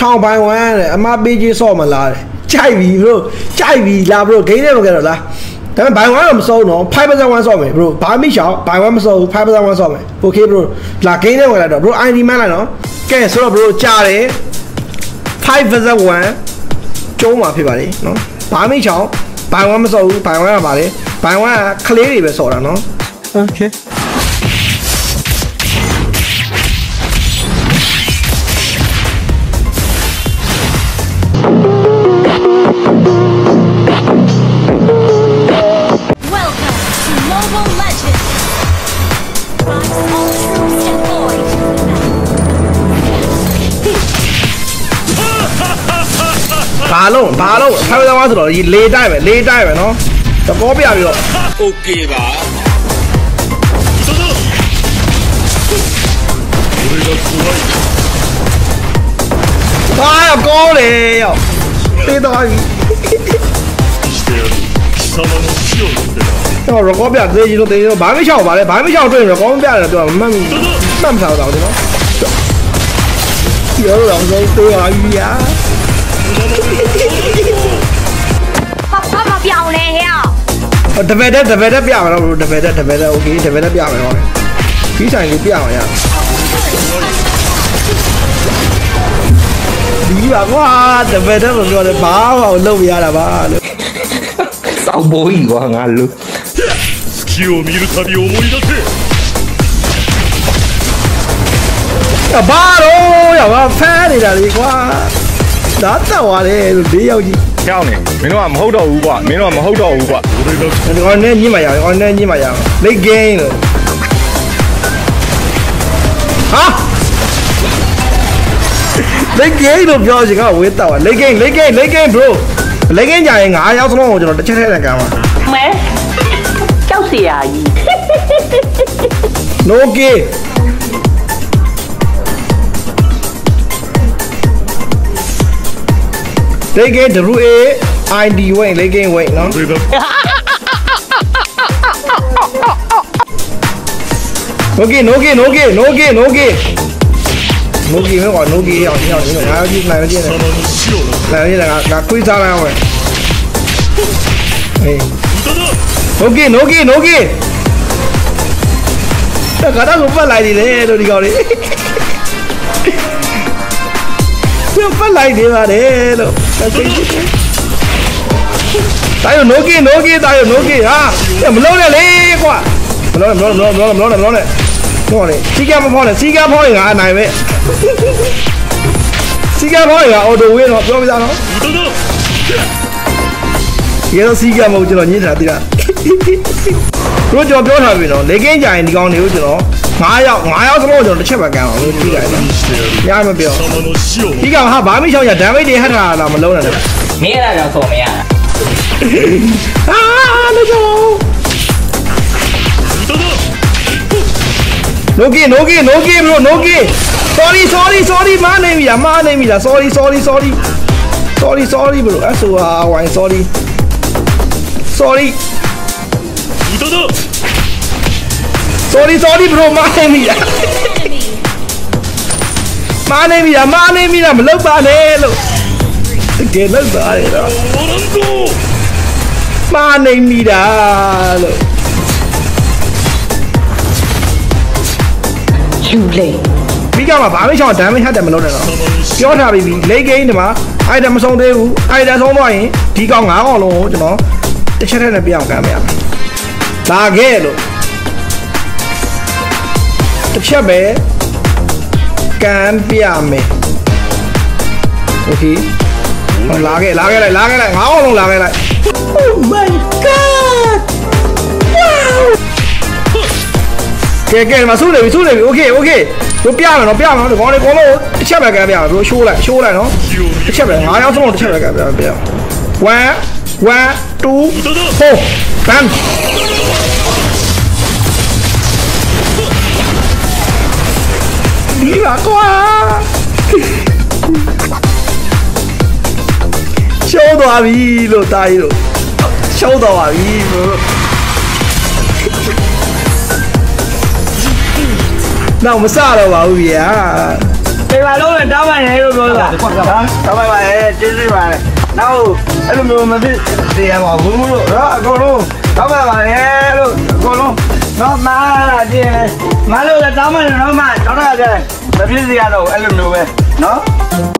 Chou By1အမပေးကြီးစော့မလားကြိုက်ပြီ bro ကြိုက်ပြီလား bro ဂိမ်းထဲမှာကြတော့လားဒါပေမဲ့ By1 တော့မစုံတော့ 5% စော့မယ် bro ဘာမှမရှောင် By1 မစုံ 5% စော့မယ် okay bro လာဂိမ်းထဲမှာလာတော့ bro ID မှန်းလိုက်နော်ကဲဆိုတော့ bro ကြားတယ် 5% ကျုံးမှာဖြစ်ပါလေနော်ဘာမှမရှောင် By1 မစုံဘူး By1 ကပါလေ By1 ကကလေးတွေပဲစော့တာနော် okayဘာလုံးထားရသွားဆိုတော့လေးတိုက်ပဲနော်သဘောပြပြီးတော့ okay ပါဘာကောလေရောက်တေးတော့ပြီတော့ရကောပြသေးကြီးလို့တေးတော့ဘာမှမချောက်ပါလေဘာမှမချောက်တွေ့ရကောပြတယ်တော့မှတ်မထားတော့တယ်နော်ပြောတော့ဆိုတေးပါပြီယာ爸表嘞呀！ တပည့်တက်ပြမှာတော့တပည့်တက် okay တပည့်တက်ပြမှာတော့ပြီးဆိုင်လေးပြမှာရဒီပါကွာတပည့်တက်လို့ပြောတယ်ဘာမှမလုပ်ရတာပါလို့စောက်ဘိုးကြီးကွာငါလူ月を見るたび思い出せဘာလို့ရပါဖမ်းနေတာလေကွာဒါတော့သွားတယ်လို့၄ယောက်ကြီးကြောက်နေမင်းတို့ကမဟုတ်တော့ဘူးကွာဒီကောင်နဲ့ညှိမှရအောင်လိတ်ဂိမ်းလို့ဟာလိတ်ဂိမ်းလို့ပြောချင်ကဝေးတော့လိတ်ဂိမ်း bro လိတ်ဂိမ်းကြရင်9ယောက်စလုံးကိုကျွန်တော်တစ်ချက်ထဲနဲ့ကန်ပါမဲကြောက်เสียကြီး no game lấy cái WA ID vậy lấy cái vậy nó nó kia mới gọi nó kia nhỏ nó gì này là quy ra nào vậy nó kia cả đó cũng phải lại gì đấy rồi đi gọi đi phát lại đi mà để đâu tay rồi nối kia à mình lâu này lấy quá mình lâu này thôi này xí ga phôi ngã này vậy xí ga phôi ngã ô đồ nguyên nó cho bây giờ nó cái đó xí ga màu cho nó như thế nào thì là rồi choပြောthằng vì nó lấy cái dài thì con nếu cho nó ngã áo xong rồi nó chết bà càng nó đi lại nha mà biểu đi càng ha bám sau nhà đám ấy đi hết là mà lâu này mẹ là đâu thổ mẹ nó cho nó kia sorry má này là sorry bro á sủa hoài sorry bro má này là mà lớp ba này luôn kia lớp ba này đó má này mi đã luôn chịu lệ bây giờ mà bà mới cho đám mới hát đám mà lâu này nóပြောthà vì lấy cái này mà ai đám xong đây ai đã xong rồi thì con ngáo con luôn cho nó cái chết này bây giờ cả mẹ là ghê luôn cái chết bé can bia mẹ ok lá cái lại ngáo luôn lá cái lại oh my god wow kệ mà xuống này ok nó bia mà được con này có luôn cái chết này cái bia rồi show lại nó cái chết này ngáo xong rồi cái chết này cái bia one two four bam đi là quá show đồ đi rồi tay rồi show đồ đi nào mà sao đâu bảo gì à cái ပါလုံးနဲ့တောင်းပန်နေလို့ပြောတာတောင်းပန်ပါရဲ့ကျေးဇူးပါနောက်အဲ့လိုမျိုးမဖြစ်သေးရပါဘူးလို့နော်အကုန်လုံးတောင်းပန်ပါရဲ့လို့အကုန်လုံးနော်မာလာကြည့်မလို့လည်းတောင်းပန်နေတော့မှတော့ကြတယ်မဖြစ်စေရတော့အဲ့လိုမျိုးပဲနော်